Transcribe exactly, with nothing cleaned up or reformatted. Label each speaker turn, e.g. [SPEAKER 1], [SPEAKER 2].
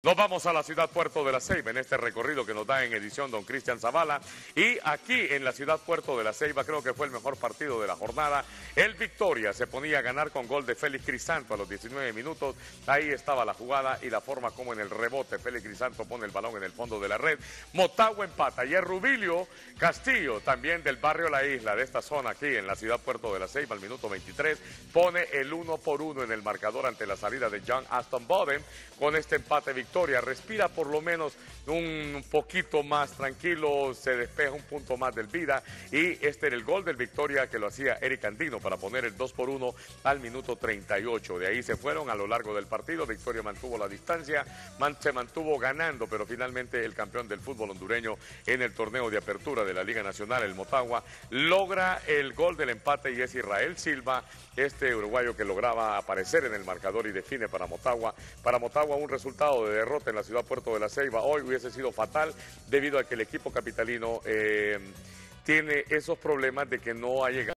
[SPEAKER 1] Nos vamos a la ciudad Puerto de la Ceiba en este recorrido que nos da en edición don Cristian Zavala. Y aquí en la ciudad Puerto de la Ceiba creo que fue el mejor partido de la jornada. El Victoria se ponía a ganar con gol de Félix Crisanto a los diecinueve minutos. Ahí estaba la jugada y la forma como en el rebote Félix Crisanto pone el balón en el fondo de la red. Motagua empata y el Rubilio Castillo, también del barrio La Isla, de esta zona aquí en la ciudad Puerto de la Ceiba, al minuto veintitrés, pone el uno por uno en el marcador ante la salida de John Aston Boden. Con este empate Victoria respira por lo menos un poquito más tranquilo, se despeja un punto más del vida y este era el gol del Victoria que lo hacía Eric Andino para poner el dos por uno al minuto treinta y ocho. De ahí se fueron a lo largo del partido, Victoria mantuvo la distancia, se mantuvo ganando, pero finalmente el campeón del fútbol hondureño en el torneo de apertura de la Liga Nacional, el Motagua, logra el gol del empate y es Israel Silva, este uruguayo que lograba aparecer en el marcador y define para Motagua. Para Motagua un resultado de derrota en la ciudad Puerto de la Ceiba hoy hubiese sido fatal debido a que el equipo capitalino eh, tiene esos problemas de que no ha llegado